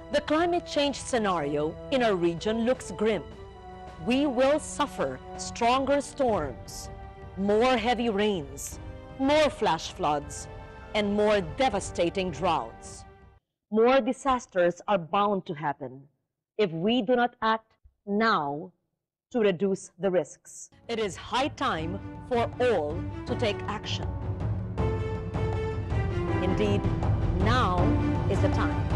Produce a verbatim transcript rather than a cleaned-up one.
The climate change scenario in our region looks grim. We will suffer stronger storms, more heavy rains, more flash floods, and more devastating droughts. More disasters are bound to happen if we do not act now to reduce the risks. It is high time for all to take action. Indeed, now is the time.